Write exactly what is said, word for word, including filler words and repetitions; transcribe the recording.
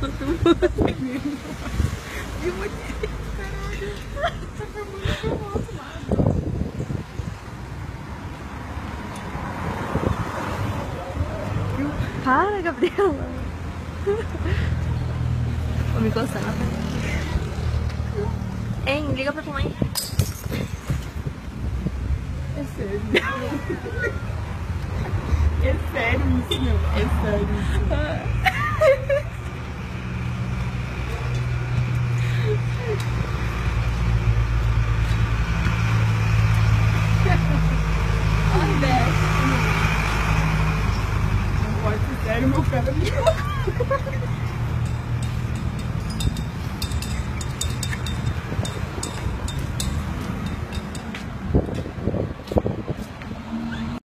Viu aqui? Caralho. Tá filmando pro outro lado. Viu? Para, Gabriela. Vou me coçar na frente. Hein, liga pra tua mãe. É sério. É sério isso, meu. É sério isso.